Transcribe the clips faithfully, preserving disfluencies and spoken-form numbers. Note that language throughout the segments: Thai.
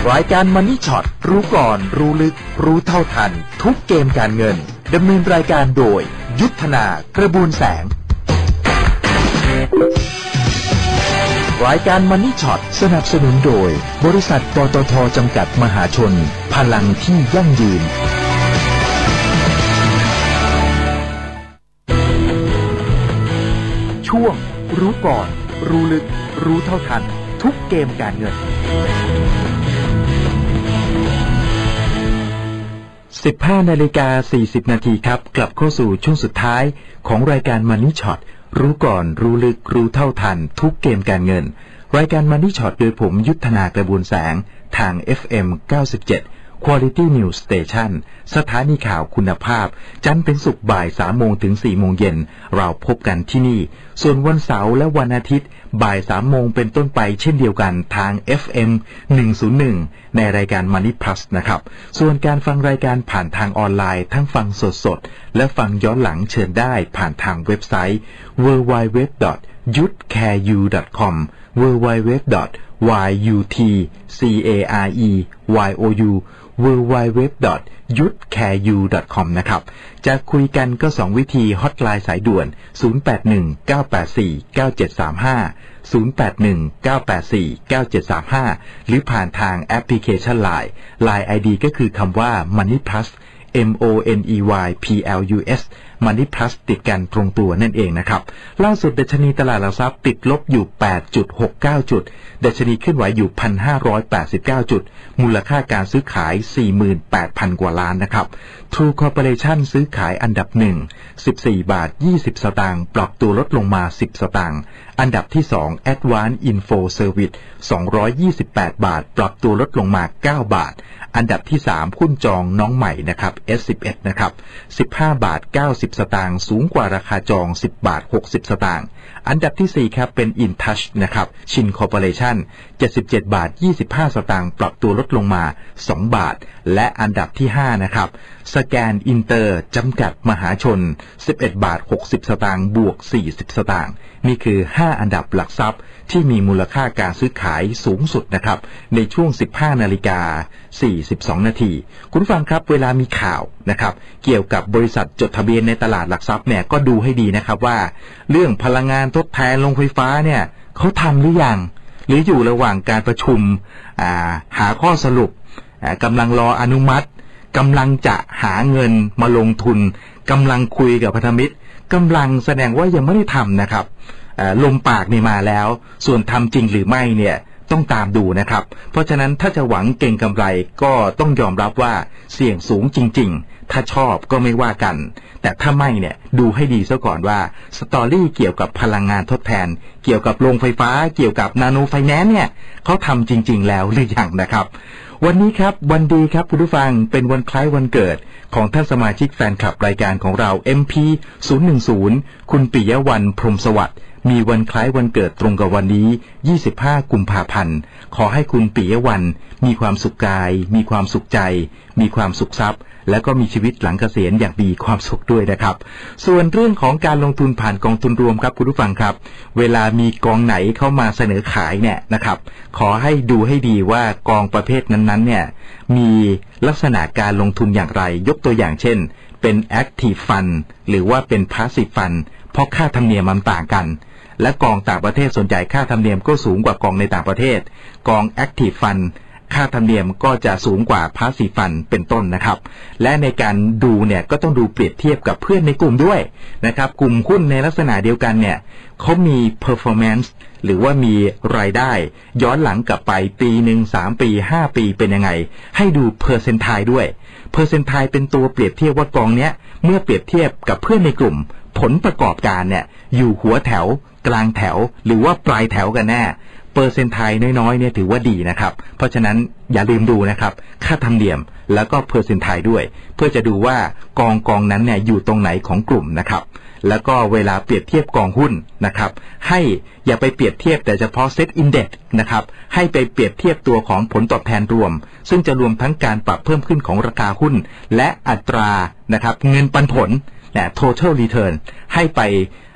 รายการ Money Shot รู้ก่อนรู้ลึกรู้เท่าทันทุกเกมการเงินดำเนินรายการโดยยุทธนากระบวนแสงรายการ Money Shot สนับสนุนโดยบริษัทปตท.จำกัดมหาชนพลังที่ยั่งยืนช่วงรู้ก่อนรู้ลึกรู้เท่าทันทุกเกมการเงินสิบห้านาฬิกาสี่สิบนาทีครับกลับเข้าสู่ช่วงสุดท้ายของรายการ Money Shot รู้ก่อนรู้ลึกรู้เท่าทันทุกเกมการเงินรายการ Money Shot โดยผมยุทธนากระบวนแสงทาง เอฟ เอ็ม เก้าสิบเจ็ด Quality News Station สถานีข่าวคุณภาพจันทร์เป็นศุกร์บ่าย สามโมงถึง สี่โมงเย็นเราพบกันที่นี่ส่วนวันเสาร์และวันอาทิตย์บ่าย สามโมงเป็นต้นไปเช่นเดียวกันทาง เอฟ เอ็ม หนึ่งศูนย์หนึ่ง ในรายการ Money Plus นะครับส่วนการฟังรายการผ่านทางออนไลน์ทั้งฟังสดๆและฟังย้อนหลังเชิญได้ผ่านทางเว็บไซต์ ดับเบิลยู ดับเบิลยู ดับเบิลยู ดอท ยูทแคร์ยู ดอท คอม ดับเบิลยู ดับเบิลยู ดับเบิลยู ดอท ยูทแคร์ยู ดับเบิลยู ดับเบิลยู ดับเบิลยู ดอท ยูทแคร์ยู ดอท คอม นะครับจะคุยกันก็สองวิธีฮอตไลน์สายด่วนศูนย์ แปด หนึ่ง เก้า แปด สี่ เก้า เจ็ด สาม ห้า ศูนย์ แปด หนึ่ง เก้า แปด สี่ เก้า เจ็ด สาม ห้าหรือผ่านทางแอปพลิเคชัน ไลน์ ไลน์ ไอ ดี ก็คือคำว่า Money Plus M O N E Y P L U S Money Plus ติดกันตรงตัวนั่นเองนะครับล่าสุดดัชนีตลาดหลักทรัพย์ติดลบอยู่ แปดจุดหกเก้า จุดดัชนีเคลื่อนไหวอยู่ หนึ่งพันห้าร้อยแปดสิบเก้า จุดมูลค่าการซื้อขาย สี่หมื่นแปดพัน กว่าล้านนะครับ True Corporation ซื้อขายอันดับหนึ่ง สิบสี่บาทยี่สิบสตางค์ปรับตัวลดลงมาสิบสตางค์อันดับที่สอง Advanced Info Service สองร้อยยี่สิบแปดบาทปรับตัวลดลงมาเก้าบาทอันดับที่สามหุ้นจองน้องใหม่นะครับ เอส สิบเอ็ด นะครับสิบห้าบาทเก้าสิบสตางค์สูงกว่าราคาจองสิบบาทหกสิบสตางค์อันดับที่สี่ครับเป็น InTouch นะครับชิน Corporation เจ็ดสิบเจ็ดบาทยี่สิบห้าสตางค์ปรับตัวลดลงมาสองบาทและอันดับที่ห้านะครับสแกนอินเตอร์จำกัดมหาชนสิบเอ็ดบาทหกสิบสตางค์บวกสี่สิบสตางค์นี่คือห้าอันดับหลักทรัพย์ที่มีมูลค่าการซื้อขายสูงสุดนะครับในช่วง สิบห้านาฬิกาสี่สิบสองนาทีคุณผู้ฟังครับเวลามีข่าวนะครับเกี่ยวกับบริษัทจดทะเบียนในตลาดหลักทรัพย์เนี่ยก็ดูให้ดีนะครับว่าเรื่องพลังงานทดแทนโรงไฟฟ้าเนี่ยเขาทำหรือยังหรืออยู่ระหว่างการประชุมหาข้อสรุปกำลังรออนุมัติกำลังจะหาเงินมาลงทุนกำลังคุยกับพันธมิตรกำลังแสดงว่ายังไม่ได้ทำนะครับลมปากนี่มาแล้วส่วนทำจริงหรือไม่เนี่ยต้องตามดูนะครับเพราะฉะนั้นถ้าจะหวังเก่งกำไรก็ต้องยอมรับว่าเสี่ยงสูงจริงๆถ้าชอบก็ไม่ว่ากันแต่ถ้าไม่เนี่ยดูให้ดีซะก่อนว่าสตอรี่เกี่ยวกับพลังงานทดแทนเกี่ยวกับโรงไฟฟ้าเกี่ยวกับนาโนไฟแนนซ์เนี่ยเขาทำจริงๆแล้วหรือยังนะครับวันนี้ครับวันดีครับคุณผู้ฟังเป็นวันคล้ายวันเกิดของท่านสมาชิกแฟนคลับรายการของเรา เอ็ม พี ศูนย์ หนึ่ง ศูนย์ คุณปิยะวรรณพรหมสวัสดิ์มีวันคล้ายวันเกิดตรงกับวันนี้ยี่สิบห้ากุมภาพันธ์ขอให้คุณปิยะวรรณมีความสุขกายมีความสุขใจมีความสุขทรัพย์และก็มีชีวิตหลังเกษียณอย่างมีความสุขด้วยนะครับส่วนเรื่องของการลงทุนผ่านกองทุนรวมครับคุณผู้ฟังครับเวลามีกองไหนเข้ามาเสนอขายเนี่ยนะครับขอให้ดูให้ดีว่ากองประเภทนั้นๆเนี่ยมีลักษณะการลงทุนอย่างไรยกตัวอย่างเช่นเป็น Active Fund หรือว่าเป็น Passive Fund เพราะค่าธรรมเนียมมันต่างกันและกองต่างประเทศส่วนใหญ่ค่าธรรมเนียมก็สูงกว่ากองในต่างประเทศกอง Active Fund ค่าธรรมเนียมก็จะสูงกว่า Passive Fund เป็นต้นนะครับและในการดูเนี่ยก็ต้องดูเปรียบเทียบกับเพื่อนในกลุ่มด้วยนะครับกลุ่มหุ้นในลักษณะเดียวกันเนี่ยเขามี performance หรือว่ามีรายได้ย้อนหลังกลับไปปีหนึ่งสามปีห้าปีเป็นยังไงให้ดู percentile ด้วย percentile เป็นตัวเปรียบเทียบว่ากองเนี้ยเมื่อเปรียบเทียบกับเพื่อนในกลุ่มผลประกอบการเนี่ยอยู่หัวแถวกลางแถวหรือว่าปลายแถวกันแน่เปอร์เซ็นต์ไทยน้อยๆเนี่ยถือว่าดีนะครับเพราะฉะนั้นอย่าลืมดูนะครับค่าธรรมเนียมแล้วก็เปอร์เซ็นต์ไทยด้วยเพื่อจะดูว่ากองกองนั้นเนี่ยอยู่ตรงไหนของกลุ่มนะครับแล้วก็เวลาเปรียบเทียบกองหุ้นนะครับให้อย่าไปเปรียบเทียบแต่เฉพาะเซ็ตอินเด็กซ์นะครับให้ไปเปรียบเทียบตัวของผลตอบแทนรวมซึ่งจะรวมทั้งการปรับเพิ่มขึ้นของราคาหุ้นและอัตรานะครับเงินปันผลนะ total return ให้ไป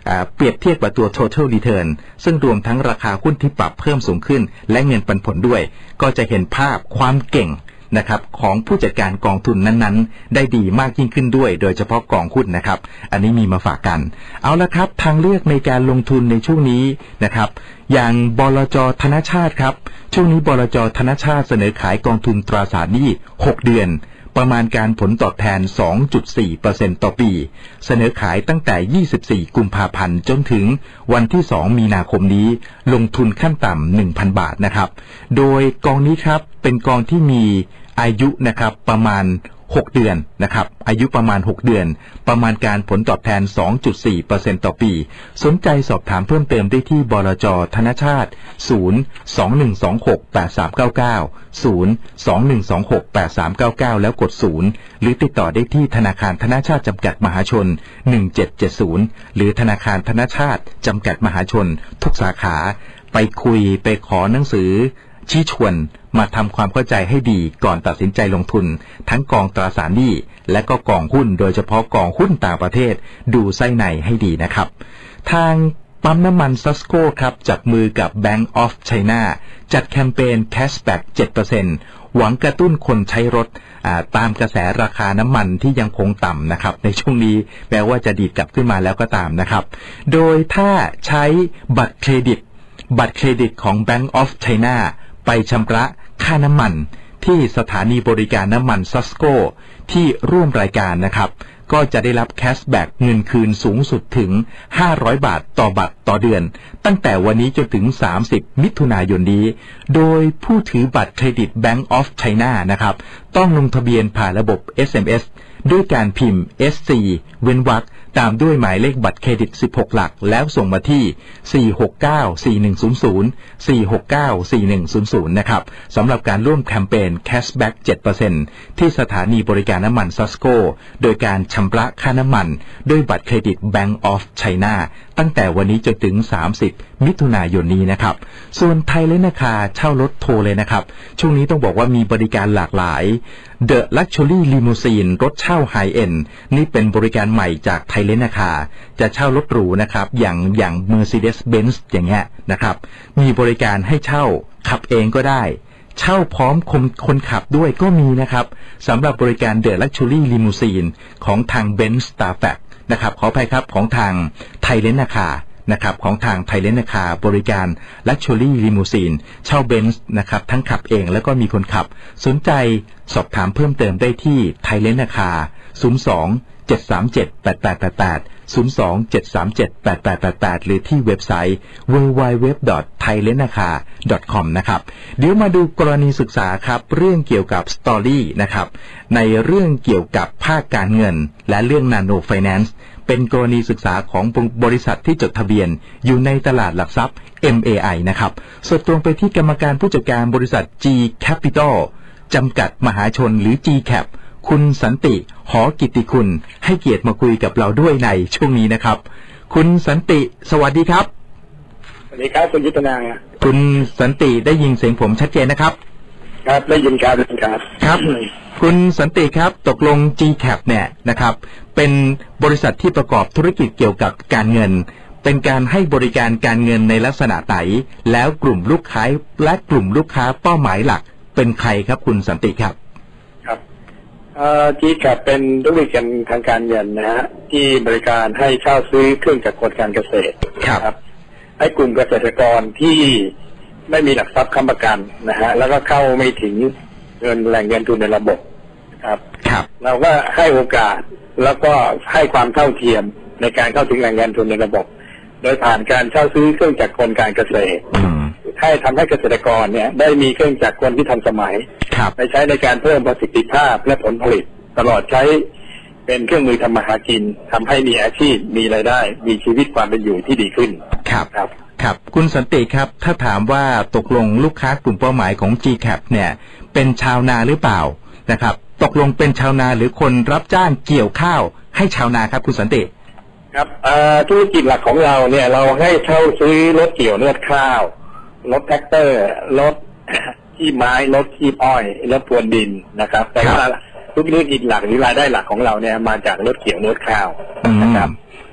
เปรียบเทียบกับตัว total return ซึ่งรวมทั้งราคาหุ้นที่ปรับเพิ่มสูงขึ้นและเงินปันผลด้วยก็จะเห็นภาพความเก่งนะครับของผู้จัดการกองทุนนั้นๆได้ดีมากยิ่งขึ้นด้วยโดยเฉพาะกองหุ้นนะครับอันนี้มีมาฝากกันเอาละครับทางเลือกในการลงทุนในช่วงนี้นะครับอย่างบลจ.ธนชาติครับช่วงนี้บลจ.ธนชาติเสนอขายกองทุนตราสารหนี้หกเดือนประมาณการผลตอบแทน สองจุดสี่เปอร์เซ็นต์ ต่อปีเสนอขายตั้งแต่ยี่สิบสี่กุมภาพันธ์จนถึงวันที่สองมีนาคมนี้ลงทุนขั้นต่ำ หนึ่งพัน บาทนะครับโดยกองนี้ครับเป็นกองที่มีอายุนะครับประมาณหกเดือนนะครับอายุประมาณหกเดือนประมาณการผลตอบแทน สองจุดสี่เปอร์เซ็นต์ ต่อปีสนใจสอบถามเพิ่มเติมได้ที่บลจ.ธนชาติศูนย์ สอง หนึ่ง สอง หก แปด สาม เก้า เก้า ศูนย์ สอง หนึ่ง สอง หก แปด สาม เก้า เก้าแล้วกดศูนย์หรือติดต่อได้ที่ธนาคารธนชาติจำกัดมหาชนหนึ่งเจ็ดเจ็ดศูนย์หรือธนาคารธนชาติจำกัดมหาชนทุกสาขาไปคุยไปขอหนังสือชี้ชวนมาทำความเข้าใจให้ดีก่อนตัดสินใจลงทุนทั้งกองตราสารหนี้และก็กองหุ้นโดยเฉพาะกองหุ้นต่างประเทศดูไส้ในให้ดีนะครับทางปั๊มน้ำมันซัสโกครับจับมือกับ Bank of China จัดแคมเปญ Cashback เจ็ดเปอร์เซ็นต์ หวังกระตุ้นคนใช้รถตามกระแสราคาน้ำมันที่ยังคงต่ำนะครับในช่วงนี้แม้ว่าจะดีดกลับขึ้นมาแล้วก็ตามนะครับโดยถ้าใช้บัตรเครดิตบัตรเครดิตของ Bank of Chinaไปชำระค่าน้ำมันที่สถานีบริการน้ำมันซัสโกที่ร่วมรายการนะครับก็จะได้รับแคชแบ็กเงินคืนสูงสุดถึงห้าร้อยบาทต่อบัตรต่อเดือนตั้งแต่วันนี้จนถึงสามสิบมิถุนายนนี้โดยผู้ถือบัตรเครดิต Bank of China นะครับต้องลงทะเบียนผ่านระบบ เอส เอ็ม เอส ด้วยการพิมพ์ เอส ซี เว้นวรรคตามด้วยหมายเลขบัตรเครดิตสิบหกหลักแล้วส่งมาที่สี่ หก เก้า สี่ หนึ่ง ศูนย์ ศูนย์ สี่ หก เก้า สี่ หนึ่ง ศูนย์ ศูนย์นะครับสำหรับการร่วมแคมเปญ Cashback เจ็ดเปอร์เซ็นต์ ที่สถานีบริการน้ำมันซัสโกโดยการชำระค่าน้ำมันด้วยบัตรเครดิต Bank of China ตั้งแต่วันนี้จนถึงสามสิบมิถุนายนนี้นะครับส่วนไทยเลนนาคาเช่ารถโทรเลยนะครับช่วงนี้ต้องบอกว่ามีบริการหลากหลาย The Luxury Limousine รถเช่าไฮเอ็นด์นี่เป็นบริการใหม่จากไทยเลนนาคาจะเช่ารถหรูนะครับอย่างอย่าง Mercedes-Benz อย่างเงี้ยนะครับมีบริการให้เช่าขับเองก็ได้เช่าพร้อมคนคนขับด้วยก็มีนะครับสำหรับบริการ The Luxury Limousine ของทาง Benz Starfax นะครับขออภัยครับของทางไทยเลนนาคานะครับของทางไทยเลนนาคาบริการ Luxury Limousine เช่า Benz นะครับทั้งขับเองแล้วก็มีคนขับสนใจสอบถามเพิ่มเติมได้ที่ไทยเลนนาคาศูนย์ สอง เจ็ด สาม เจ็ด แปด แปด แปด แปด ศูนย์ สอง เจ็ด สาม เจ็ด แปด แปด แปด แปดหรือที่เว็บไซต์ ดับเบิลยู ดับเบิลยู ดับเบิลยู ดอท ไทยเลนนาคา ดอท คอม นะครับเดี๋ยวมาดูกรณีศึกษาครับเรื่องเกี่ยวกับสตอรี่นะครับในเรื่องเกี่ยวกับภาคการเงินและเรื่อง Nano Finance เป็นกรณีศึกษาของบริษัทที่จดทะเบียนอยู่ในตลาดหลักทรัพย์ เอ็ม เอ ไอ นะครับสดตรงไปที่กรรมการผู้จัดการบริษัท G Capital จำกัดมหาชนหรือ G Cap คุณสันติหอกิตติคุณให้เกียรติมาคุยกับเราด้วยในช่วงนี้นะครับคุณสันติสวัสดีครับสวัสดีครับคุณยุทธนาคุณสันติได้ยินเสียงผมชัดเจนนะครับครับได้ยินครับครับครับคุณสันติครับตกลง G Cap เนี่ยนะครับเป็นบริษัทที่ประกอบธุรกิจเกี่ยวกับการเงินเป็นการให้บริการการเงินในลักษณะไหนแล้วกลุ่มลูกค้าและกลุ่มลูกค้าเป้าหมายหลักเป็นใครครับคุณสันติครับครับเอ่อ G Cap เป็นธุรกิจทางการเงินนะฮะที่บริการให้เช่าซื้อเครื่องจักรกลการเกษตรครับให้กลุ่มเกษตรกรที่ไม่มีหลักทรัพย์ค้ำประกันนะฮะแล้วก็เข้าไม่ถึงเงินแหล่งเงินทุนในระบบครับครับเราก็ให้โอกาสแล้วก็ให้ความเท่าเทียมในการเข้าถึงแหล่งเงินทุนในระบบโดยผ่านการเช่าซื้อเครื่องจักรกลการเกษตรให้ทำให้เกษตรกรเนี่ยได้มีเครื่องจักรกลที่ทันสมัยไปใช้ในการเพิ่มประสิทธิภาพและผลผลิตตลอดใช้เป็นเครื่องมือทำมาหากินทำให้มีอาชีพมีรายได้มีชีวิตความเป็นอยู่ที่ดีขึ้นครับครับครับคุณสันติครับถ้าถามว่าตกลงลูกค้ากลุ่มเป้าหมายของ G Cap เนี่ยเป็นชาวนาหรือเปล่านะครับตกลงเป็นชาวนาหรือคนรับจ้างเกี่ยวข้าวให้ชาวนาครับคุณสันติครับธุรกิจหลักของเราเนี่ยเราให้เช่าซื้อรถเกี่ยวเลือดข้าวรถแท็กเตอร์รถขี้ไม้รถขี้อ้อยรถพรวนดินนะครับแต่ว่าธุรกิจหลักหรือรายได้หลักของเราเนี่ยมาจากรถเกี่ยวเลือดข้าวนะครับ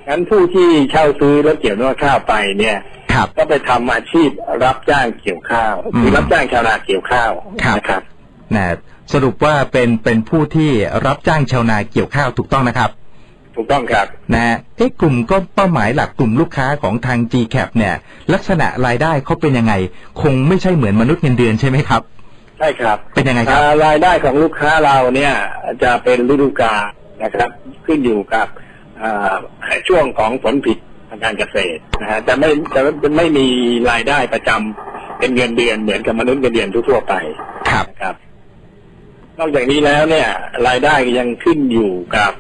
งั้นผู้ที่เช่าซื้อรถเกี่ยวนวดข้าวไปเนี่ยก็ไปทำอาชีพรับจ้างเกี่ยวข้าวหรือรับจ้างชาวนาเกี่ยวข้าวนะครับนะสรุปว่าเป็นเป็นผู้ที่รับจ้างชาวนาเกี่ยวข้าวถูกต้องนะครับถูกต้องครับนะเอ๊ะกลุ่มก็เป้าหมายหลักกลุ่มลูกค้าของทาง จี แคป เนี่ยลักษณะรายได้เขาเป็นยังไงคงไม่ใช่เหมือนมนุษย์เงินเดือนใช่ไหมครับใช่ครับเป็นยังไงครับรายได้ของลูกค้าเราเนี่ยจะเป็นฤดูกาลนะครับขึ้นอยู่กับช่วงของผลผลิตทางการเกษตรนะฮะจะไม่จะไม่มีรายได้ประจำเป็นเงินเดือนเหมือนกับมนุษย์เงินเดือนทั่วไปครับนอกจากนี้แล้วเนี่ยรายได้ยังขึ้นอยู่กับ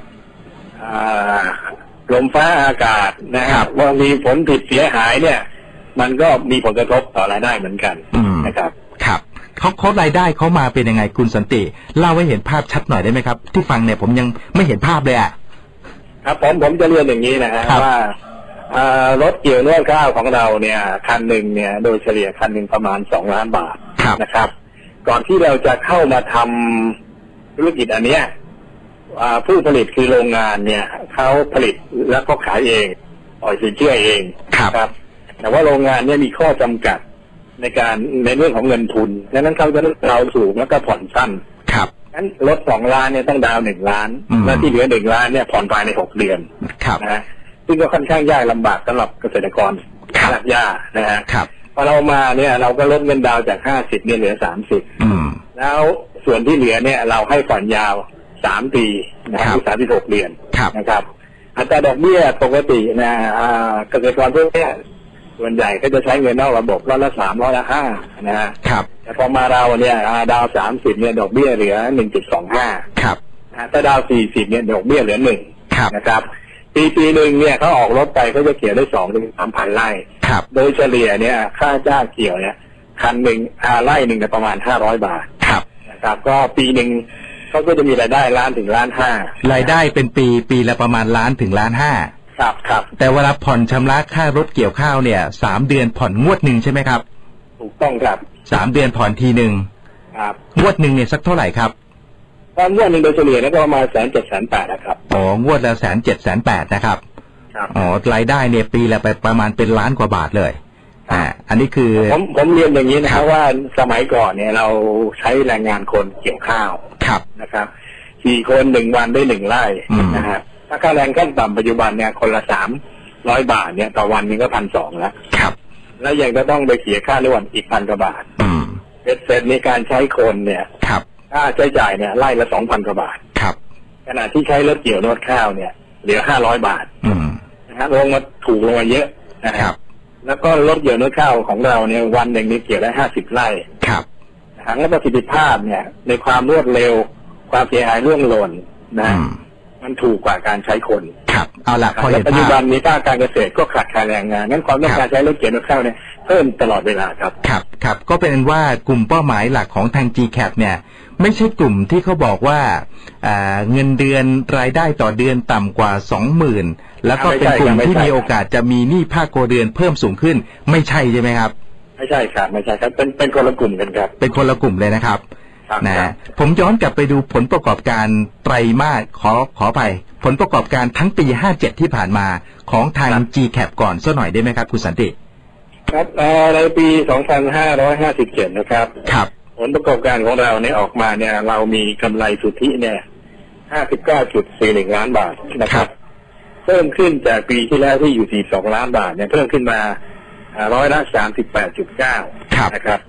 ลมฟ้าอากาศนะครับว่ามีผลผิดเสียหายเนี่ยมันก็มีผลกระทบต่อรายได้เหมือนกันนะครับครับเขาเขารายได้เขามาเป็นยังไงคุณสันติเล่าให้เห็นภาพชัดหน่อยได้ไหมครับที่ฟังเนี่ยผมยังไม่เห็นภาพเลยอ่ะครับผมผมจะเรียนอย่างนี้นะฮะว่ารถเกี่ยวนวดข้าวของเราเนี่ยคันหนึ่งเนี่ยโดยเฉลี่ยคันหนึ่งประมาณสองล้านบาทนะครับก่อนที่เราจะเข้ามาทำธุรกิจอันเนี้ยผู้ผลิตคือโรงงานเนี่ยเขาผลิตแล้วก็ขายเองปล่อยสินเชื่อเองครับแต่ว่าโรงงานเนี่ยมีข้อจำกัดในการในเรื่องของเงินทุนดังนั้นเขาจะต้องดาวสูงแล้วก็ผ่อนสั้นครับงั้นรถสองล้านเนี่ยต้องดาวหนึ่งล้านแล้วที่เหลือหนึ่งล้านเนี่ยผ่อนภายในหกเดือนนะซึ่งก็ค่อนข้างยากลำบากสำหรับเกษตรกรรากหญ้านะฮะพอเรามาเนี่ยเราก็ลดเงินดาวจากห้าสิบเนี่ยเหลือสามสิบแล้วส่วนที่เหลือเนี่ยเราให้ผ่อนยาวสามปีนะครับสามสิบหกเดือนนะครับอัตราดอกเบี้ยปกตินะเกษตรกรพวกนี้ส่วนใหญ่ก็จะใช้เงินนอกระบบร้อยละสามร้อยละห้านะฮะแต่พอมาเราเนี่ยดาวสามสิบเนี่ยดอกเบี้ยเหลือหนึ่งจุดสองห้าถ้าดาวสี่สิบเนี่ยดอกเบี้ยเหลือหนึ่งนะครับปีปีหนึ่งเนี่ยเขาออกรถไปเขาจะเกี่ยวได้สองถึงสามพันไร่โดยเฉลี่ยเนี่ยค่าจ้างเกี่ยวเนี่ยคันหนึ่งไร่หนึ่งประมาณห้าร้อยบาทนะครับก็ปีหนึ่งเขาก็จะมีรายได้ล้านถึงล้านห้ารายได้เป็นปีปีละประมาณล้านถึงล้านห้าครับครับแต่เวลาผ่อนชำระค่ารถเกี่ยวข้าวเนี่ยสามเดือนผ่อนงวดหนึ่งใช่ไหมครับถูกต้องครับสามเดือนผ่อนทีหนึ่งครับงวดหนึ่งเนี่ยสักเท่าไหร่ครับตอนงวดหนึ่งโดยเฉลี่ยแล้วก็ประมาณแสนเจ็ดแสนแปดนะครับอ๋องวดละแสนเจ็ดแสนแปดนะครับอ๋อรายได้เนี่ยปีละไปประมาณเป็นล้านกว่าบาทเลยอ่าอันนี้คือผมผมเรียนอย่างนี้นะครับว่าสมัยก่อนเนี่ยเราใช้แรงงานคนเกี่ยวข้าวครับนะครับสี่คนหนึ่งวันได้หนึ่งไร่นะฮะถ้าค่าแรงขั้นต่ำปัจจุบันเนี่ยคนละสามร้อยบาทเนี่ยต่อวันนี้ก็พันสองแล้วครับแล้วยังจะต้องไปเสียค่านวดอีกพันกว่าบาทเสร็จเสร็จในการใช้คนเนี่ยครับค่าใช้จ่ายเนี่ยไร่ละสองพันกว่าบาทครับขณะที่ใช้รถเกี่ยวนวดข้าวเนี่ยเหลือห้าร้อยบาทนะฮะลงมาถูกลงมาเยอะนะครับแล้วก็รถเกี่ยวนวดข้าวของเราเนี่ยวันหนึ่งนี่เกี่ยวได้ห้าสิบไร่ครับทั้งประสิทธิภาพเนี่ยในความรวดเร็วความเสียหายร่วงหล่นนะมันถูกกว่าการใช้คนครับเอาละพอเห็นภาพปัจจุบันนี้ภาคการเกษตรก็ขาดแคลนแรงงานงั้นความต้องการใช้รถเกี่ยวนวดข้าวเนี่ยเพิ่มตลอดเวลาครับครับครับก็เป็นว่ากลุ่มเป้าหมายหลักของทาง จี แคป เนี่ยไม่ใช่กลุ่มที่เขาบอกว่าเงินเดือนรายได้ต่อเดือนต่ำกว่า สองหมื่น แล้วก็เป็นกลุ่มที่มีโอกาสจะมีหนี้ภาคครัวเรือนเพิ่มสูงขึ้นไม่ใช่ใช่ไหมครับไม่ใช่ครับไม่ใช่ครับเป็นเป็นคนละกลุ่มกันครับเป็นคนละกลุ่มเลยนะครับนะผมย้อนกลับไปดูผลประกอบการไตรมาสขอขอไปผลประกอบการทั้งปีห้าเจ็ดที่ผ่านมาของทาง จี แคป ก่อนสักหน่อยได้ไหมครับคุณสันติครับในปีสองพันห้าร้อยห้าสิบเจ็ดนะครับครับผลประกอบการของเราเนี่ยออกมาเนี่ยเรามีกำไรสุทธิเนี่ยห้าสิบเก้าจุดสี่หนึ่งล้านบาทนะครับเพิ่มขึ้นจากปีที่แล้วที่อยู่สี่สิบสองล้านบาทเนี่ยเพิ่มขึ้นมาร้อยละสามสิบแปดจุดเก้านะครับ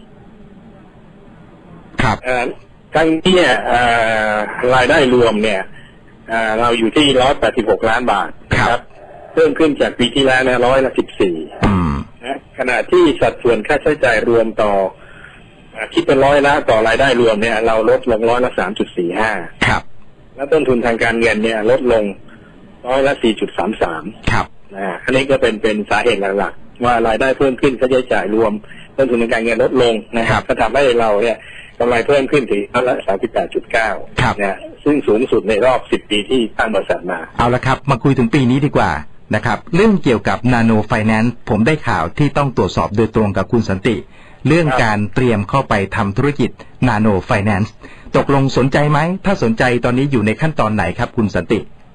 ครับทั้งนี้เนี่ยรายได้รวมเนี่ยเราอยู่ที่ร้อยแปดสิบหกล้านบาทครับเพิ่มขึ้นจากปีที่แล้วนะร้อยละสิบสี่นะขณะที่สัดส่วนค่าใช้จ่ายรวมต่อคิดเป็นร้อยละต่อรายได้รวมเนี่ยเราลดลงร้อยละสามจุดสี่ห้าครับแล้วต้นทุนทางการเงินเนี่ยลดลงร้อยละสี่จุดสามสามครับนะอันนี้ก็เป็นเป็นสาเหตุหลักๆว่ารายได้เพิ่มขึ้นค่าใช้จ่ายรวมต้นทุนทางการเงินลดลงนะครับก็ทำให้เราเนี่ยกำไรเพิ่มขึ้นถึงร้อยละสามสิบแปดจุดเก้านะซึ่งสูงสุดในรอบสิบปีที่ตั้งบริษัทมาเอาละครับมาคุยถึงปีนี้ดีกว่านะครับเรื่องเกี่ยวกับ Nano Finance ผมได้ข่าวที่ต้องตรวจสอบโดยตรงกับคุณสันติเรื่องการเตรียมเข้าไปทำธุรกิจ Nano Finance ตกลงสนใจไหมถ้าสนใจตอนนี้อยู่ในขั้นตอนไหนครับคุณสันติ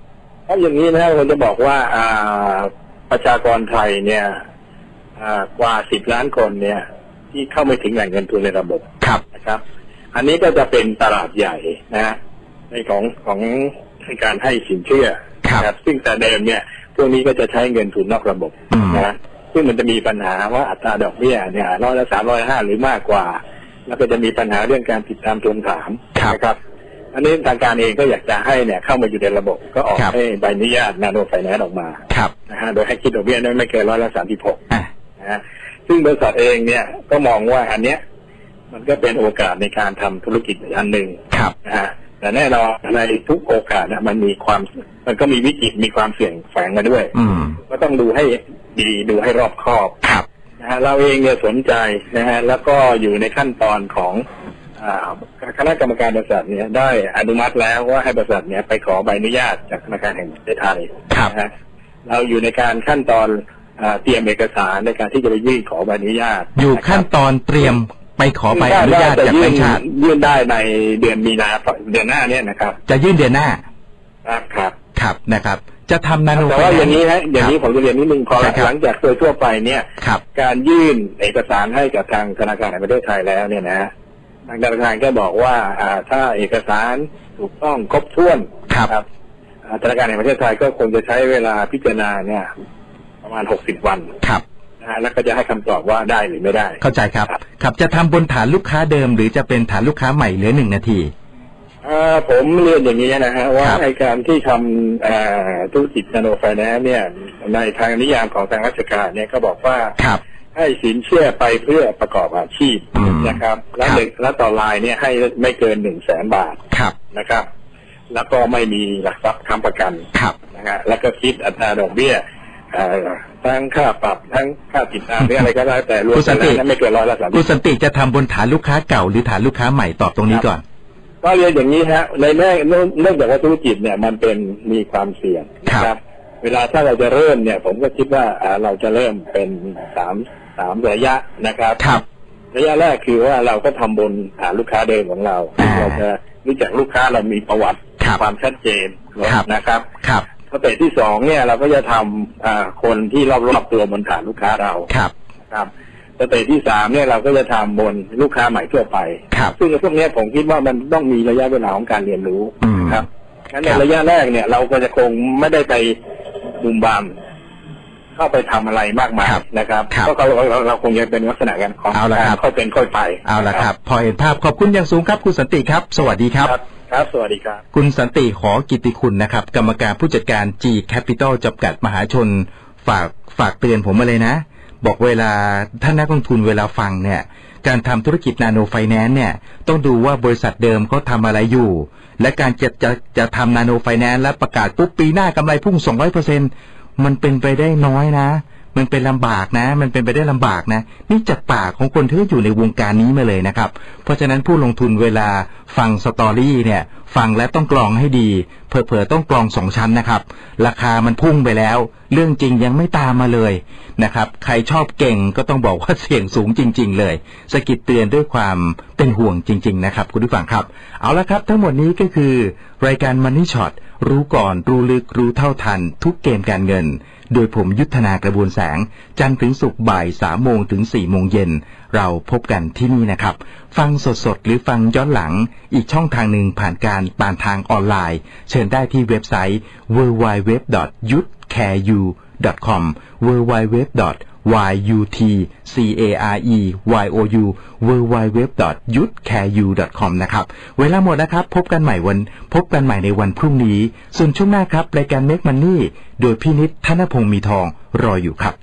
เพราะอย่างนี้นะผมจะบอกว่าอ่าประชากรไทยเนี่ยอ่ากว่าสิบล้านคนเนี่ยที่เข้าไม่ถึงแหล่งเงินทุนในระบบครับนะครับอันนี้ก็จะเป็นตลาดใหญ่นะในของของการให้สินเชื่อครับซึ่งแต่เดิมเนี่ยพวกนี้ก็จะใช้เงินทุนนอกระบบนะซึ่งมันจะมีปัญหาว่าอัตราดอกเบี้ยเนี่ยร้อยละสามร้อยห้าหรือมากกว่าแล้วก็จะมีปัญหาเรื่องการติดตามทวงถามนะครับอันนี้ทางการเองก็อยากจะให้เนี่ยเข้ามาอยู่ในระบบก็ออกให้ใบอนุญาตนาโนไฟแนนซ์ออกมานะฮะโดยให้คิดดอกเบี้ยไม่เกินร้อยละสามสิบหกนะฮะซึ่งบริษัทเองเนี่ยก็มองว่าอันเนี้ยมันก็เป็นโอกาสในการทำธุรกิจอันหนึ่งนะฮะแต่แน่นอนในทุกโอกาสนะมันมีความมันก็มีวิกฤตมีความเสี่ยงแฝงมาด้วยก็ต้องดูให้ดีดูให้รอบคอบนะฮะเราเองเนี่ยสนใจนะฮะแล้วก็อยู่ในขั้นตอนของคณะกรรมการบริษัทเนี่ยได้อนุมัติแล้วว่าให้บริษัทเนี่ยไปขอใบอนุญาตจากธนาคารแห่งประเทศไทยนะฮะเราอยู่ในการขั้นตอนเตรียมเอกสารในการที่จะไปยื่นขอใบอนุญาตอยู่ขั้นตอนเตรียมไปขอใบอนุญาตจากแบงก์ชาติยื่นได้ในเดือนมีนาเดือนหน้าเนี่ยนะครับจะยื่นเดือนหน้าครับครับนะครับจะทำนาโนแต่ว่าอย่างนี้ฮะอย่างนี้ผมจะเรียนนิดนึงพอหลังจากโดยทั่วไปเนี่ยการยื่นเอกสารให้กับทางธนาคารแห่งประเทศไทยแล้วเนี่ยนะทางธนาคารก็บอกว่าถ้าเอกสารถูกต้องครบถ้วนครับธนาคารแห่งประเทศไทยก็คงจะใช้เวลาพิจารณาเนี่ยประมาณหกสิบวันครับนะฮะแล้วก็จะให้คำตอบว่าได้หรือไม่ได้เข้าใจครับครับจะทำบนฐานลูกค้าเดิมหรือจะเป็นฐานลูกค้าใหม่เหลือหนึ่งนาทีผมเรียนอย่างนี้นะฮะว่าในการที่ทำธุรกิจนาโนไฟแนนซ์เนี่ยในทางนิยามของทางราชการเนี่ยก็บอกว่าให้สินเชื่อไปเพื่อประกอบอาชีพนะครับและหนึ่งและต่อรายเนี่ยให้ไม่เกินหนึ่งแสนบาทนะครับแล้วก็ไม่มีหลักทรัพย์ค้ำประกันนะฮะแล้วก็คิดอัตราดอกเบี้ยทั้งค่าปรับทั้งค่าติดตามหรืออะไรก็ได้แต่รวมแล้วไม่เกินร้อยละสามสิบคุณสันติจะทำบนฐานลูกค้าเก่าหรือฐานลูกค้าใหม่ตอบตรงนี้ก่อนก็เรียนอย่างนี้ฮะในแม่เนื่องจากว่าธุรกิจเนี่ยมันเป็นมีความเสี่ยงนะครับเวลาถ้าเราจะเริ่มเนี่ยผมก็คิดว่าเราจะเริ่มเป็นสามสามระยะนะครับระยะแรกคือว่าเราก็ทำบนฐานลูกค้าเดิมของเราเราจะรู้จักลูกค้าเรามีประวัติความชัดเจนนะครับสเตจที่สองเนี่ยเราก็จะทำคนที่รอบๆตัวบนฐานลูกค้าเราครับสเตจที่สามเนี่ยเราก็จะทำบนลูกค้าใหม่ทั่วไปซึ่งพวกนี้ผมคิดว่ามันต้องมีระยะเวลาของการเรียนรู้ครับงั้นในระยะแรกเนี่ยเราก็จะคงไม่ได้ไปบุมบามเข้าไปทำอะไรมากมายนะครับเพราะเราเราคงจะเป็นลักษณะกันของค่อยเป็นค่อยไปเอาละครับพอเห็นภาพขอบคุณอย่างสูงครับคุณสันติครับสวัสดีครับครับสวัสดีครับคุณสันติขอกิตติคุณนะครับกรรมการผู้จัดการ G Capital จำกัดมหาชนฝากฝากเตือนผมมาเลยนะบอกเวลาท่านนักลงทุนเวลาฟังเนี่ยการทำธุรกิจนาโนไฟแนนซ์เนี่ยต้องดูว่าบริษัทเดิมเขาทำอะไรอยู่และการจะจะจะทำนาโนไฟแนนซ์และประกาศปุ๊บปีหน้ากำไรพุ่ง สองร้อยเปอร์เซ็นต์ มันเป็นไปได้น้อยนะมันเป็นลำบากนะมันเป็นไปได้ลำบากนะนี่จากปากของคนที่อยู่ในวงการนี้มาเลยนะครับเพราะฉะนั้นผู้ลงทุนเวลาฟังสตอรี่เนี่ยฟังและต้องกรองให้ดีเผลอๆต้องกรองสองชั้นนะครับราคามันพุ่งไปแล้วเรื่องจริงยังไม่ตามมาเลยนะครับใครชอบเก่งก็ต้องบอกว่าเสี่ยงสูงจริงๆเลยสะกิดเตือนด้วยความเป็นห่วงจริงๆนะครับคุณผู้ฟังครับเอาละครับทั้งหมดนี้ก็คือรายการ Money Shot รู้ก่อนรู้ลึกรู้เท่าทันทุกเกมการเงินโดยผมยุทธนากระบวนแสงจันทร์ถึงศุกร์บ่ายสามโมงถึงสี่โมงเย็นเราพบกันที่นี่นะครับฟังสดๆหรือฟังย้อนหลังอีกช่องทางหนึ่งผ่านการผ่านทางออนไลน์เชิญได้ที่เว็บไซต์ ดับเบิลยู ดับเบิลยู ดับเบิลยู ดอท ยูท แคร์ ยู ดอท คอม ดับเบิลยู ดับเบิลยู ดับเบิลยู ดอท ยู ที แคร์ ยู ดอท คอม ดับเบิลยู ดับเบิลยู ดับเบิลยู ดอท ยูท แคร์ ยู ดอท คอม นะครับเวลาหมดนะครับพบกันใหม่วันพบกันใหม่ในวันพรุ่งนี้ส่วนช่วงหน้าครับรายการ Make Money โดยพี่นิดธนพงษ์มีทองรออยู่ครับ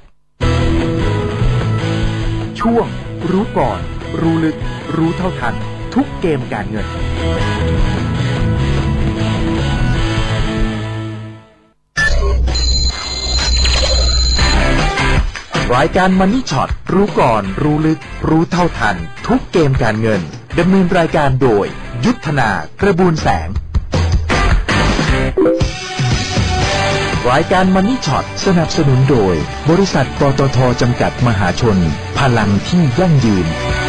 ช่วงรู้ก่อนรู้ลึกรู้เท่าทันทุกเกมการเงินรายการ Money Shot รู้ก่อนรู้ลึกรู้เท่าทันทุกเกมการเงินดำเนินรายการโดยยุทธนากระบวนแสงรายการ Money Shot สนับสนุนโดยบริษัทปตท.จำกัดมหาชนพลังที่ยั่งยืน